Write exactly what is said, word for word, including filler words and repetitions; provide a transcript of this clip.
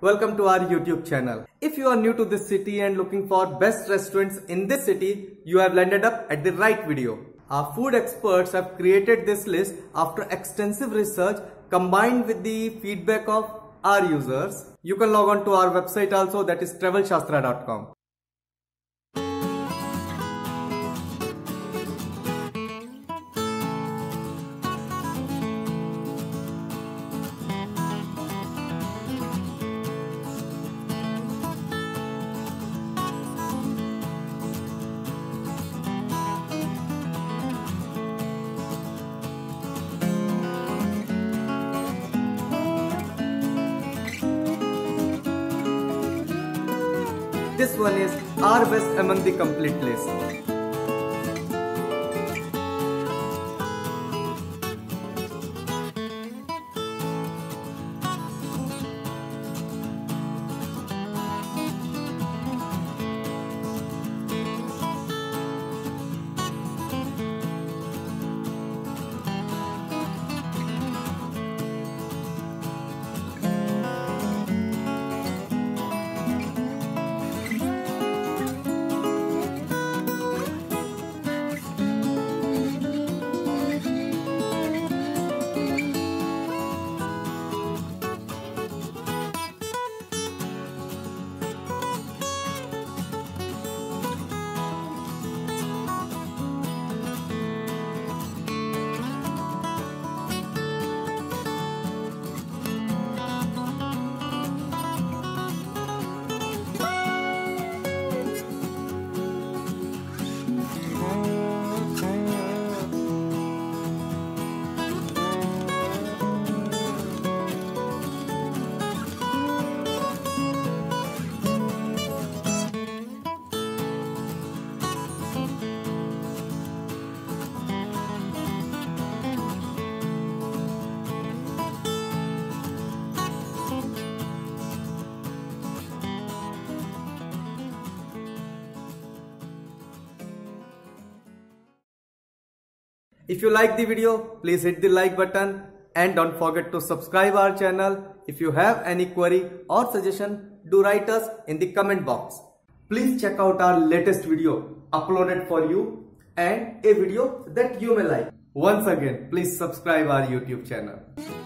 welcome to our YouTube channel. If you are new to this city and looking for best restaurants in this city, you have landed up at the right video. Our food experts have created this list after extensive research combined with the feedback of our users. You can log on to our website also, that is travel shastra dot com. This one is our best among the complete list. If you like the video, please hit the like button and don't forget to subscribe our channel. If you have any query or suggestion, do write us in the comment box. Please check out our latest video uploaded for you and a video that you may like. Once again, please subscribe our YouTube channel.